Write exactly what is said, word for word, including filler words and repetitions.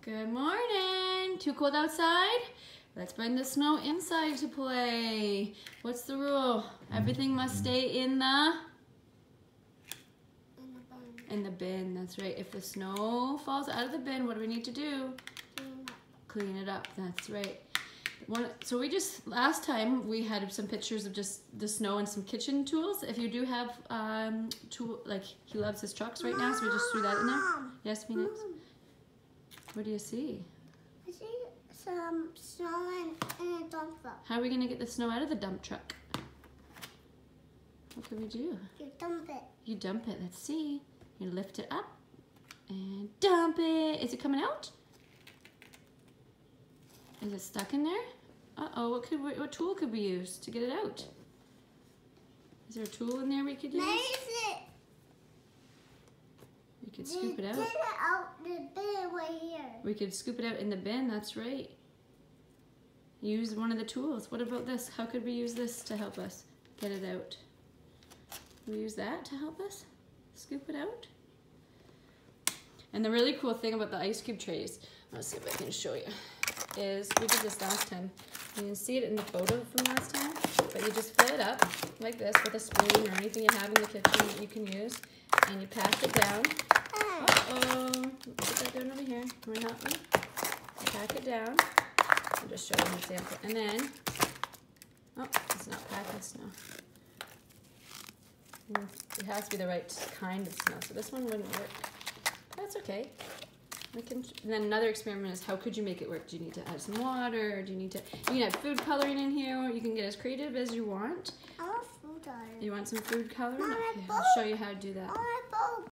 Good morning. Too cold outside? Let's bring the snow inside to play. What's the rule? Everything must stay in the... In the bin. In the bin, that's right. If the snow falls out of the bin, what do we need to do? Clean up. Clean it up, that's right. One, so we just, last time we had some pictures of just the snow and some kitchen tools. If you do have um, tool, like he loves his trucks right now, so we just threw that in there. Yes, Phoenix? Mom, What do you see? I see some snow in, in a dump truck. How are we gonna get the snow out of the dump truck? What can we do? You dump it. You dump it, let's see. You lift it up and dump it. Is it coming out? Is it stuck in there? Uh-oh, what could we, what tool could we use to get it out? Is there a tool in there we could use? Where is it? We could scoop it out. Get it out the bin right here. We could scoop it out in the bin, that's right. Use one of the tools. What about this? How could we use this to help us get it out? We use that to help us scoop it out? And the really cool thing about the ice cube trays, let's see if I can show you, is we did this last time. You can see it in the photo from last time, but you just fill it up like this with a spoon or anything you have in the kitchen that you can use, and you pass it down. Uh-oh, put that down over here. Come on, help me. Pack it down. I'll just show you an example. And then, oh, it's not packing snow. And it has to be the right kind of snow, so this one wouldn't work. That's okay. We can, and then another experiment is how could you make it work? Do you need to add some water? Or do you need to, you can add food coloring in here, or you can get as creative as you want. I want food coloring. You want some food coloring? Mom, Okay, I I'll show you how to do that. I want